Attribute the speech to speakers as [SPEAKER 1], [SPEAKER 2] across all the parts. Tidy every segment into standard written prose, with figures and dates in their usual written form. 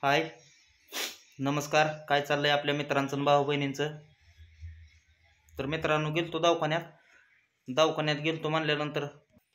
[SPEAKER 1] हाय, नमस्कार. काय चाललंय आपल्या मित्रांचं आणि भाऊ बहिणींचं? तर मित्रांनो, गेलतो दवाखान्यात गेलतो म्हणल्यानंतर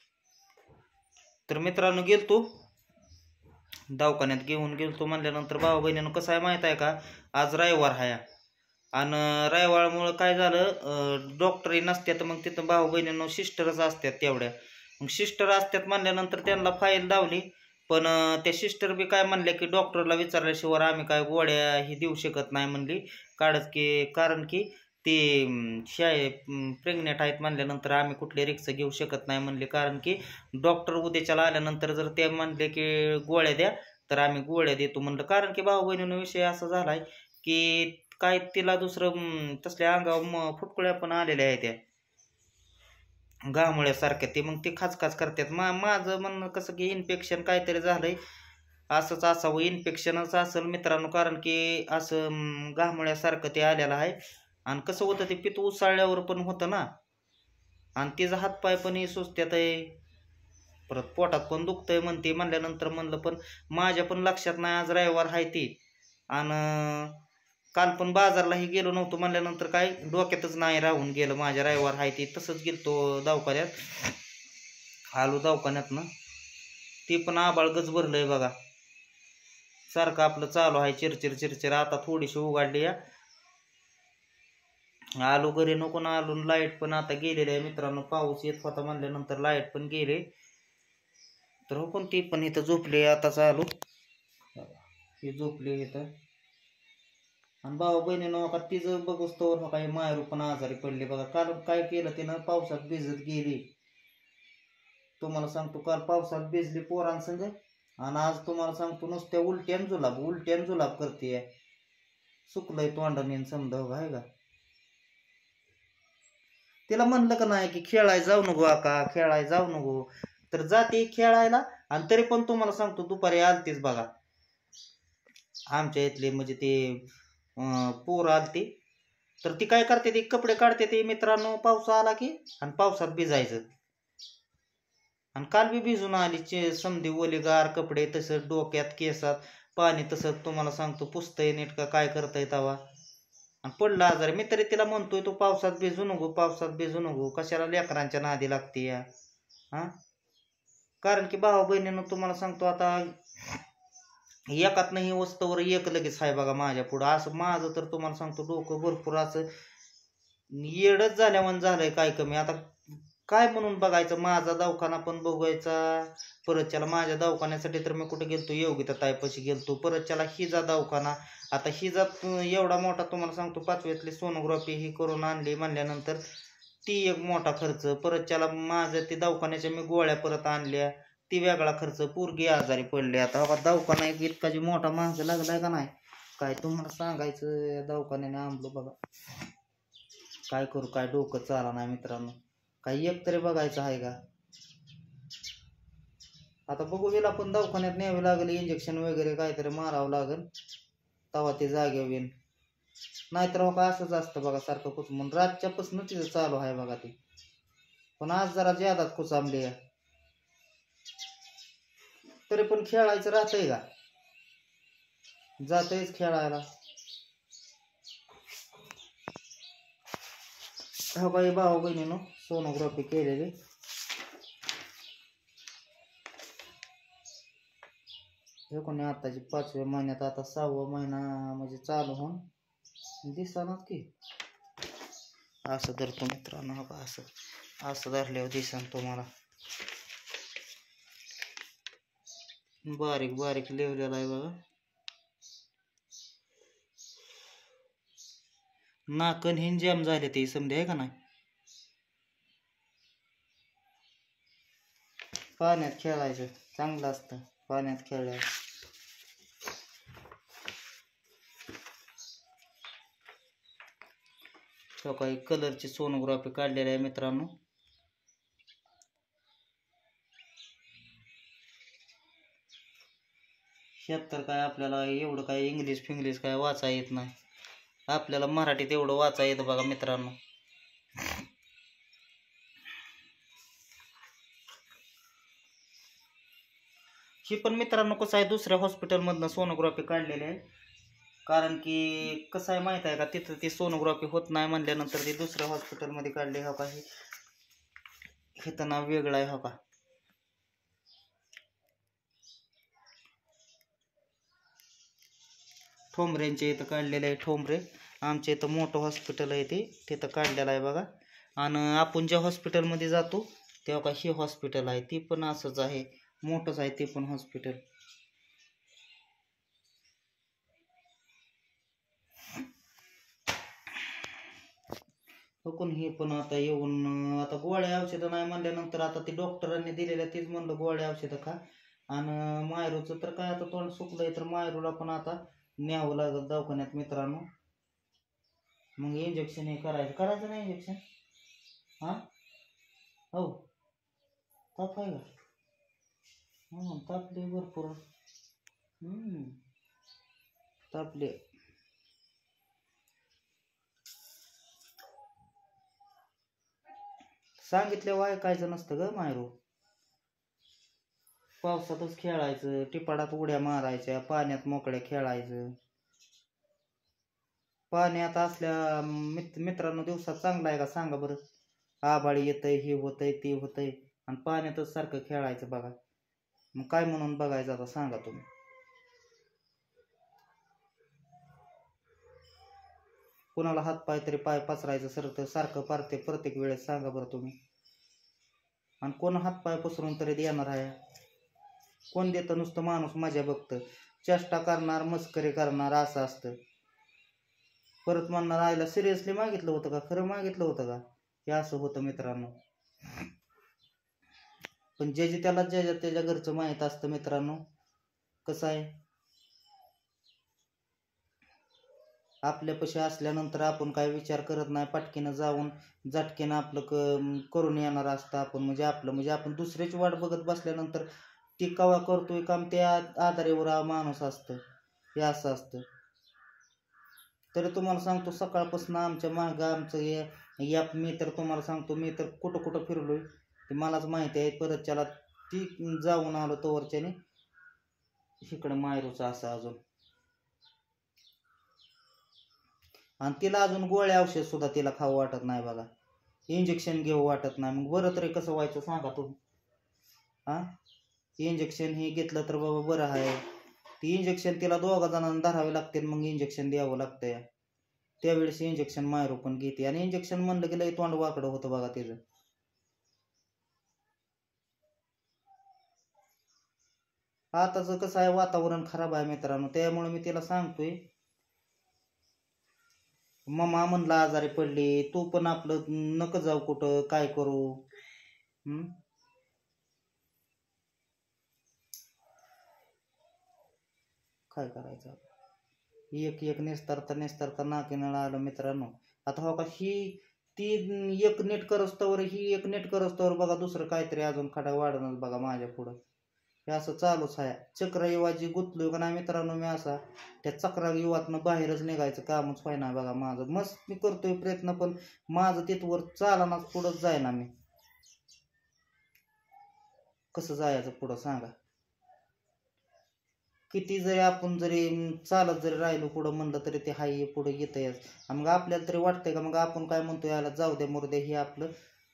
[SPEAKER 1] दवाखान्यात घेऊन गेलतो म्हणल्यानंतर भाऊ बहिणीनं कसं आहे माहीत आहे का, आज रविवार आहे आणि रविवारमुळं काय झालं, डॉक्टरही नसतात. मग तिथं भाऊ बहिणीनं सिस्टरच असतात तेवढ्या. मग सिस्टर असतात म्हणल्यानंतर त्यांना फाईल दावली. पण त्या सिस्टर बी काय म्हणल्या की डॉक्टरला विचारल्याशिवाय आम्ही काय गोळ्या ही देऊ शकत नाही म्हणली. कारण की ते प्रेग्नेंट आहेत म्हणल्यानंतर आम्ही कुठले रिक्स घेऊ शकत नाही म्हणले. कारण की डॉक्टर उद्याच्याला आल्यानंतर जर ते म्हणले की गोळ्या द्या तर आम्ही गोळ्या देतो म्हणलं. कारण की भाऊ बहिणीनं विषय असा झालाय की काय तिला दुसरं तसल्या अंगावर फुटकुळ्या पण आलेल्या आहेत त्या घामोळ्यासारख्या. ते मग ते खाचखाच करतात. माझं म्हणणं कसं की इन्फेक्शन काहीतरी झालंय, असंच असावं, इन्फेक्शनच असेल मित्रांनो. कारण की असं घामोळ्यासारखं ते आलेलं आहे. आणि कसं होतं ते पित्त उसळल्यावर पण होतं ना, आणि तिचा हातपाय पण सुजत्यात आहे, परत पोटात पण दुखतंय म्हणते. म्हणल्यानंतर म्हणलं पण माझ्या पण लक्षात नाही आज रविवार आहे ती. आणि काल पण बाजारलाही गेलो नव्हतो म्हणल्यानंतर काय डोक्यातच नाही राहून गेलं माझ्या रविवार आहे ती. तसंच गेलतो दवाखान्यात, आलो दवाखान्यातनं. ती पण आबाळ गच भरलंय बघा, सारखं आपलं चालू आहे चिरचिर. आता थोडीशी उघडली या, आलो घरी. नको ना आलो, लाईट पण आता गेलेली आहे मित्रांनो. पाऊस येत होता म्हणल्यानंतर लाईट पण गेले. तर हो पण ती पण इथं झोपली. आताच आलो, ही झोपली इथं. आणि भाऊ बहिणीनं का तिचं बघूच तर काही मायरू पण आजारी पडली बघा. काल काय केलं तिनं, पावसात भिजत गेली. तुम्हाला सांगतो, काल पावसात भिजली पोरांसंग, आणि आज तुम्हाला सांगतो नुसत्या उलट्यान जुलाब करते. सुकलंय तोंडाने समजा आहे का. तिला म्हणलं का नाही की खेळायला जाऊ नको आका, खेळायला जाऊ नको, तर जाते खेळायला. आणि तरी पण तुम्हाला सांगतो दुपारी आलतीच बघा आमच्या इथले, म्हणजे ते पोरं आलती. तर ती काय करते, ती कपडे काढते ते मित्रांनो पाऊस आला की, आणि पावसात भिजायचं. आणि काल बी भिजून आली समधी ओलीगार कपडे, तसं डोक्यात केसात पाणी, तसं तुम्हाला सांगतो पुसतंय नीट का काय करतंय तवा, आणि पडला आजारी. मी तरी तिला म्हणतोय तू पावसात भिजू नको, कशाला लेकरांच्या नादी लागते या. कारण की भाऊ बहिणीनं तुम्हाला सांगतो आता एकात नाही वस्तूवर एक लगेच आहे बघा माझ्या पुढं. असं माझं तर तुम्हाला सांगतो डोकं भरपूर असं येडच झाल्यावर झालंय काय कमी. आता काय म्हणून बघायचं, माझा दवाखाना पण बघायचा. परतच्याला माझ्या दवाखान्यासाठी तर मी कुठे गेलतो, योगिता ताईपाशी गेलतो. परतच्याला हिजा दवाखाना, आता हिजा एवढा मोठा तुम्हाला सांगतो 5वीतली सोनोग्राफी ही करून आणली म्हणल्यानंतर ती एक मोठा खर्च. परतच्याला माझ्या ते दवाखान्याच्या मी गोळ्या परत आणल्या, ती वेगळा खर्च. पोरगी आजारी पडली. आता बघा दवाखाना एक इतका जी मोठा माणसं लागलाय का नाही, काय तुम्हाला सांगायचं. दवाखान्याने आणलो बघा, काय करू, काय डोकं चाला नाही मित्रांनो. काही एक तरी बघायचं आहे का. आता बघू, गेला पण दवाखान्यात न्यावे लागेल, इंजेक्शन वगैरे काहीतरी मारावं लागेल, तवा ते जागेवर येईल. नाहीतर हो का असंच असतं बघा सारखं कुचमून. रातच्यापासून तिथं चालू आहे बघा ते, पण आज जरा ज्यादाच कुचामली आहे. तरी पण खेळायचं राहतंय का, जातंयच खेळायला. हो काही भाऊ बहिणीनं सोनोग्राफी केलेली. हे कोणी आताची 5व्या महिन्यात, आता 6वा महिना म्हणजे चालू होऊन दिसणार की. असं धरतो मित्रांनो, हो का असं धरल्यावर दिसन तुम्हाला. बारीक बारीक लिवलेला आहे बघा. नाकन हिन जॅम झाले ते समजे आहे का नाही. पाण्यात खेळायचं चांगलं असतं, पाण्यात खेळल्यावर. काही कलरची सोनोग्राफी काढलेली आहे मित्रांनो. ह्यात तर काय आपल्याला एवढं काय इंग्लिश फिंग्लिश काय वाचा येत नाही, आपल्याला मराठीत एवढं वाचा येतं बघा मित्रांनो. ही पण मित्रांनो कसं आहे दुसऱ्या हॉस्पिटलमधनं सोनोग्राफी काढलेली आहे. कारण की कसं आहे माहीत आहे का, तिथं ती सोनोग्राफी होत नाही म्हणल्यानंतर ती दुसऱ्या हॉस्पिटलमध्ये काढली. हो का, हे तर नाव वेगळं आहे. हो का, ठोंबरेंच्या इथं काढलेलं आहे. ठोंबरे आमच्या इथं मोठं हॉस्पिटल आहे ते, तिथं काढलेलं आहे बघा. आणि आपण ज्या हॉस्पिटलमध्ये जातो तेव्हा का हे हॉस्पिटल आहे, ती पण असंच आहे, मोठंच आहे ते पण हॉस्पिटल. बघून हे पण आता येऊन आता गोळ्या औषधं नाही म्हणल्यानंतर आता ती डॉक्टरांनी दिलेल्या तीच म्हणलं गोळ्या औषधं खा. आणि मायरूचं तर काय आता तोंड सुकलंय, तर मायरूला पण आता न्यावं लागलं दवाखान्यात मित्रांनो. मग इंजेक्शन हे करायचं नाही इंजेक्शन. हां हो, ताप आहे का? तापले भरपूर. तापले. सांगितल्यावर ऐकायचं नसतं ग मायरू. पावसातच खेळायचं, टिपाडात उड्या मारायच्या, पाण्यात मोकळ्या खेळायचं. पाण्यात असल्या मित्रांनो दिवसात चांगला आहे का सांगा बरं. आभाळी येतंय, हे होतंय, ते होतंय, आणि पाण्यातच सारखं खेळायचं बघा. मग काय म्हणून बघायचं आता सांगा तुम्ही. कुणाला हात पाय तरी पाय पसरायचं सारखं पारते प्रत्येक वेळेस सांगा बरं तुम्ही. आणि कोण हात पाय पसरून तरी देणार आहे? कोण देतं? नुसतं माणूस मजा बघतं, चेष्टा करणार, मस्करी करणार, असं असतं. परत म्हणणार आईला सिरियसली मागितलं होतं का, खरं मागितलं होतं का, हे असं होतं मित्रांनो. पण ज्याची त्याला त्याच्या घरचं माहीत असतं मित्रांनो. कसं आहे, आपल्यापाशी असल्यानंतर आपण काय विचार करत नाही, पटकीनं जाऊन झटकीनं आपलं करून येणार असतं आपण. म्हणजे आपण दुसऱ्याची वाट बघत बसल्यानंतर ती कवा करतोय काम त्या आधारेवर माणूस असतं, हे असं असतं. तरी तुम्हाला सांगतो सकाळपासून आमच्या मागं आमचं मी तर तुम्हाला सांगतो, मी तर कुठं कुठं फिरलोय ते मलाच माहिती आहे. परत त्याला ती जाऊन आलो तोवरच्याने इकडं मायरूचं असं अजून. आणि तिला अजून गोळ्या औषध सुद्धा तिला खाऊ वाटत नाही बघा, इंजेक्शन घेऊ वाटत नाही. मग बरं तरी कसं व्हायचं सांगा तुम्ही. हां, इंजेक्शन हे घेतलं तर बाबा बरं आहे. ती इंजेक्शन तिला 2 जणांना धरावे लागते, मग इंजेक्शन द्यावं लागतंय. त्यावेळेस इंजेक्शन मायरू पण घेते, आणि इंजेक्शन म्हणलं की लई तोंड वाकडं होतं बघा तिचं. आताच कसं आहे, वातावरण खराब आहे मित्रांनो, त्यामुळे मी तिला सांगतोय मम्मा म्हणलं आजारी पडली, तू पण आपलं नको जाऊ कुठं, काय करू. काय करायचं, एक एक नेसता नाकीनळा आलं मित्रांनो. आता हो का, ती एक नीट करस्तवर बघा दुसरं काहीतरी अजून खडा वाढणच बघा माझ्या पुढं. हे असं चालूच आहे. चक्रयुवाची गुंतलोय का नाही मित्रांनो मी, असा त्या चक्रयुवातनं बाहेरच निघायचं कामच व्हायना बघा माझं. मस्त मी करतोय प्रयत्न, पण माझं तिथवर चालनाच, पुढंच जायना मी. कसं जायचं पुढं सांगा. किती जरी आपण चालत जरी राहिलो पुढं म्हणलं तरी ते हाय पुढे येतंयच. मग आपल्याला तरी वाटतंय का, मग आपण काय म्हणतो, याला जाऊ द्या मरू द्या, हे आपलं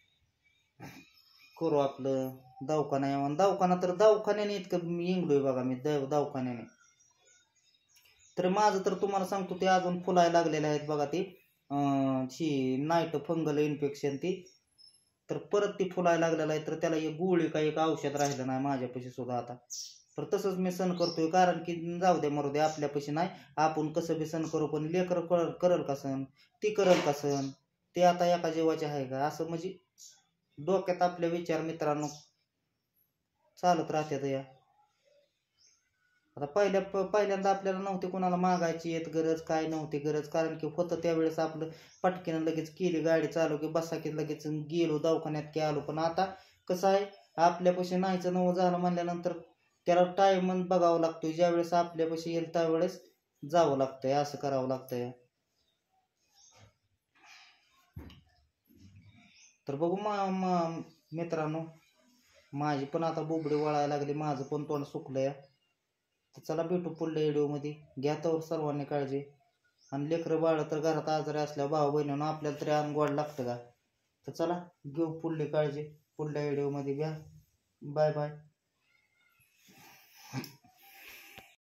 [SPEAKER 1] करू, आपलं दवाखाना तर दवाखान्याने इतकं इंगलोय बघा मी दवाखान्याने. तर माझं तर तुम्हाला सांगतो ते अजून फुलायला लागलेले आहेत बघा. ती नाईट फंगल इन्फेक्शन ती, तर परत ती फुलायला लागलेलं आहे. तर त्याला एक गोळी का एक औषध राहिलं नाही माझ्यापाशी सुद्धा आता. तर तसंच मी सण करतोय, कारण की जाऊ दे मरू दे, आपल्यापाशी नाही, आपण कसं बी सण करू, पण लेकर करल का सण, ती करल का सण, ते आता एका जीवाचे आहे का, असं म्हणजे डोक्यात आपले विचार मित्रांनो चालत राहतात या. आता पहिल्यांदा आपल्याला नव्हती कोणाला मागायची येत गरज, काय नव्हती गरज, कारण की होतं त्यावेळेस आपलं पटकीनं लगेच केली गाडी चालू की बसा की लगेच गेलो दवाखान्यात की आलो. पण आता कसं आहे, आपल्यापाशी नाहीचं नवं झालं म्हणल्यानंतर त्याला टाइम बघावं लागतोय. ज्यावेळेस आपल्यापाशी येईल त्यावेळेस जावं लागतंय, असं करावं लागतंय. तर बघू मित्रांनो, माझी पण आता बोबडी वळायला लागली, माझं पण तोंड सुकलंय. तर चला भेटू पुढल्या व्हिडिओमध्ये. घ्या तर सर्वांनी काळजी. आणि लेकरं बाळ तर घरात आजारी असल्यावर भाऊ बहिणीनं आपल्याला तरी अन्न गोड लागतं का. तर चला घेऊ पुढली काळजी पुढल्या व्हिडिओमध्ये. घ्या. Bye bye.